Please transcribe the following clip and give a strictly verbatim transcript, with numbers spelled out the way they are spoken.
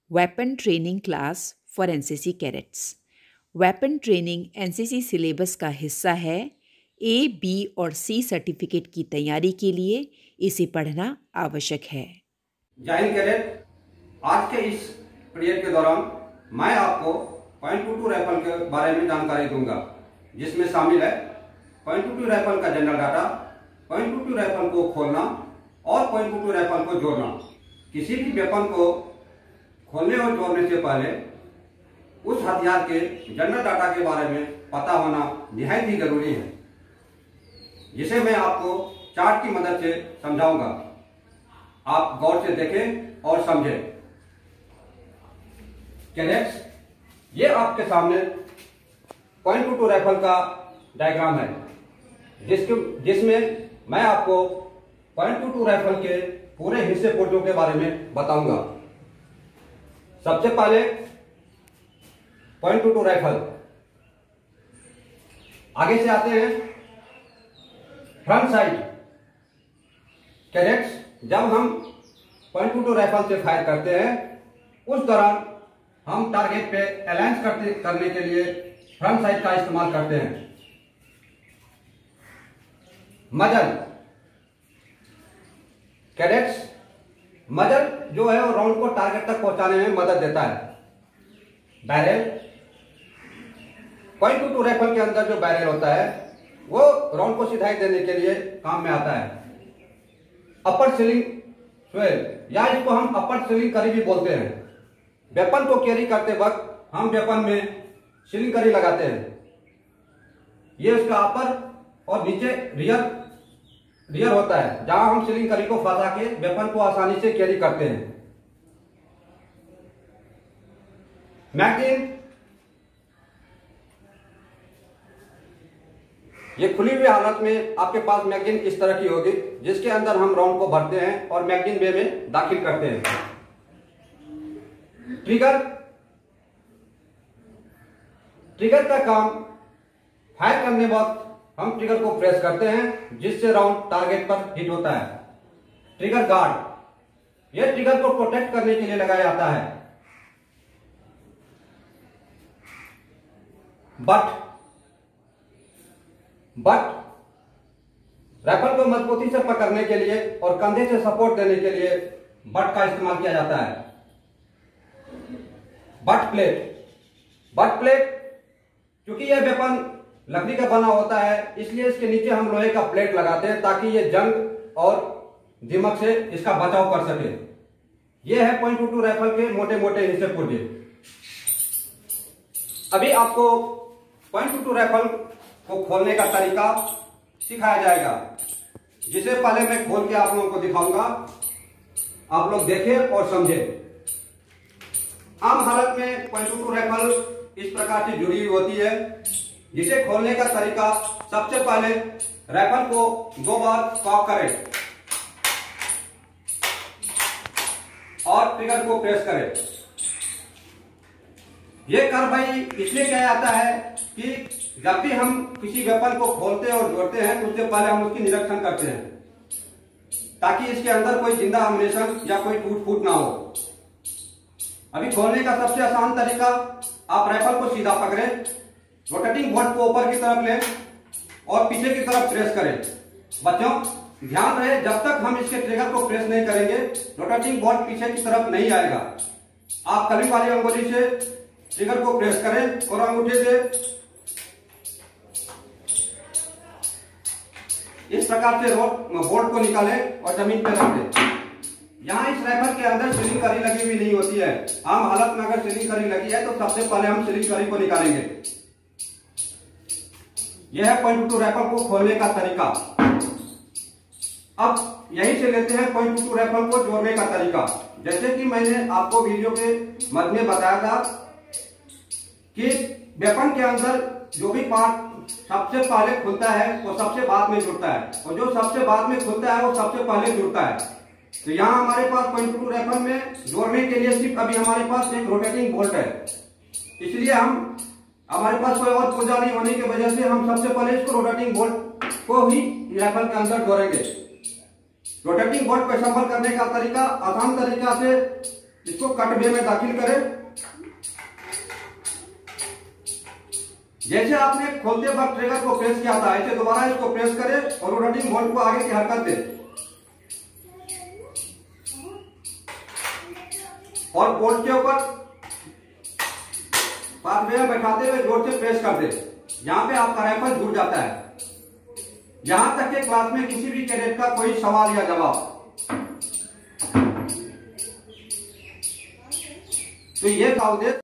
Weapon training class for NCC cadets. Weapon training NCC syllabus का हिस्सा है। ए, B और सी सर्टिफिकेट की तैयारी के लिए इसे पढ़ना आवश्यक है। जय हिंद कैडेट, आज के इस पीरियड के दौरान मैं आपको पॉइंट टू टू राइफल के बारे में जानकारी दूंगा, जिसमें शामिल है पॉइंट टू टू राइफल का general data, point two two rifle को खोलना और पॉइंट टू टू राइफल को जोड़ना। किसी भी वेपन को खोलने और जोड़ने से पहले उस हथियार के जनरल डाटा के बारे में पता होना निहायत ही जरूरी है, जिसे मैं आपको चार्ट की मदद से समझाऊंगा। आप गौर से देखें और समझें। कैडेट्स, ये आपके सामने पॉइंट टू टू राइफल का डायग्राम है, जिसके जिसमें मैं आपको पॉइंट टू टू राइफल के पूरे हिस्से पुर्जों के बारे में बताऊंगा। सबसे पहले पॉइंट टू टू राइफल, आगे से आते हैं फ्रंट साइड। कैडेट्स, जब हम पॉइंट टू टू राइफल से फायर करते हैं, उस दौरान हम टारगेट पे अलाइंस करते करने के लिए फ्रंट साइड का इस्तेमाल करते हैं। मजल, कैडेट्स, मजल जो है वो राउंड को टारगेट तक पहुंचाने में मदद देता है। Barrel, point two two rifle के अंदर जो बैरल होता है वो राउंड को सिधाई देने के लिए काम में आता है। अपर सीलिंग स्वेल, या इसको हम अपर सीलिंग करी भी बोलते हैं। वेपन को कैरी करते वक्त हम वेपन में सीलिंग करी लगाते हैं। ये उसका अपर और नीचे रियर रियर होता है, जहां हम सीलिंग करी को फंसा के वेपन को आसानी से कैरी करते हैं। मैगजीन, ये खुली हुई हालत में आपके पास मैगजीन इस तरह की होगी, जिसके अंदर हम राउंड को भरते हैं और मैगजीन बे में दाखिल करते हैं। ट्रिगर, ट्रिगर का काम फायर करने वक्त हम ट्रिगर को प्रेस करते हैं, जिससे राउंड टारगेट पर हिट होता है। ट्रिगर गार्ड, यह ट्रिगर को प्रोटेक्ट करने के लिए लगाया जाता है। बट बट राइफल को मजबूती से पकड़ने के लिए और कंधे से सपोर्ट देने के लिए बट का इस्तेमाल किया जाता है। बट प्लेट, बट प्लेट क्योंकि यह वेपन लकड़ी का बना होता है, इसलिए इसके नीचे हम लोहे का प्लेट लगाते हैं, ताकि ये जंग और दीमक से इसका बचाव कर सके। यह है पॉइंट टू टू राइफल के मोटे मोटे हिस्से पुर्जे। अभी आपको पॉइंट टू टू राइफल को खोलने का तरीका सिखाया जाएगा, जिसे पहले मैं खोल के आप लोगों को दिखाऊंगा। आप लोग देखें और समझें। आम हालत में पॉइंट टू टू राइफल इस प्रकार से जुड़ी हुई होती है, जिसे खोलने का तरीका सबसे पहले राइफल को दो बार कॉक करें और ट्रिगर को प्रेस करें। यह कार्रवाई इसलिए किया जाता है कि जब भी हम किसी वेपन को खोलते और जोड़ते हैं, तो उससे पहले हम उसकी निरीक्षण करते हैं, ताकि इसके अंदर कोई जिंदा अम्युनिशन या कोई टूट फूट ना हो। अभी खोलने का सबसे आसान तरीका, आप राइफल को सीधा पकड़ें, रोटेटिंग बॉट को ऊपर की तरफ लें और पीछे की तरफ प्रेस करें। बच्चों, ध्यान रहे, जब तक हम इसके ट्रिगर को प्रेस नहीं करेंगे, रोटेटिंग बॉट पीछे की तरफ नहीं आएगा। आप कली वाली अंगुली से ट्रिगर को प्रेस करें और अंगूठे से इस प्रकार से बोल्ट को निकालें और जमीन पर रख दें। यहाँ इस राइफल के अंदर सीलिंग करी लगी हुई नहीं होती है। आम हालत में अगर सीलिंग करी लगी है, तो सबसे पहले हम सीलिंग करी को निकालेंगे। यह है पॉइंट टू टू राइफल को खोलने का तरीका। अब यहीं से लेते हैं पॉइंट टू टू राइफल को जोड़ने का तरीका। जैसे कि मैंने आपको वीडियो के मध्य में बताया था कि वेपन के अंदर जो भी पार्ट सबसे पहले खुलता है वो सबसे बाद में जुड़ता है, और जो सबसे बाद में खुलता है वो सबसे पहले जुड़ता है। तो यहाँ हमारे पास पॉइंट टू टू राइफल में जोड़ने के लिए सिर्फ अभी हमारे पास एक रोटेटिंग बोल्ट है, इसलिए हम हमारे पास कोई और पुर्जा नहीं होने की वजह से हम सबसे पहले इसको रोटेटिंग बोल्ट को ही राइफल के अंदर जोड़ेंगे। रोटेटिंग बोल्ट को असेंबल करने का तरीका आसान तरीका से इसको कट वे में दाखिल करें। जैसे आपने खोलते वक्त ट्रिगर को प्रेस किया था, ऐसे दोबारा इसको प्रेस करें और रोटेटिंग बोल्ट को आगे की हरकत दें और बोल्ट के ऊपर पाथवे में बैठाते हुए जोर से प्रेस कर दें। यहां पे आपका राइफल जुड़ जाता है। यहां तक के क्लास में किसी भी कैडेट का कोई सवाल या जवाब? तो ये था उद्देश्य।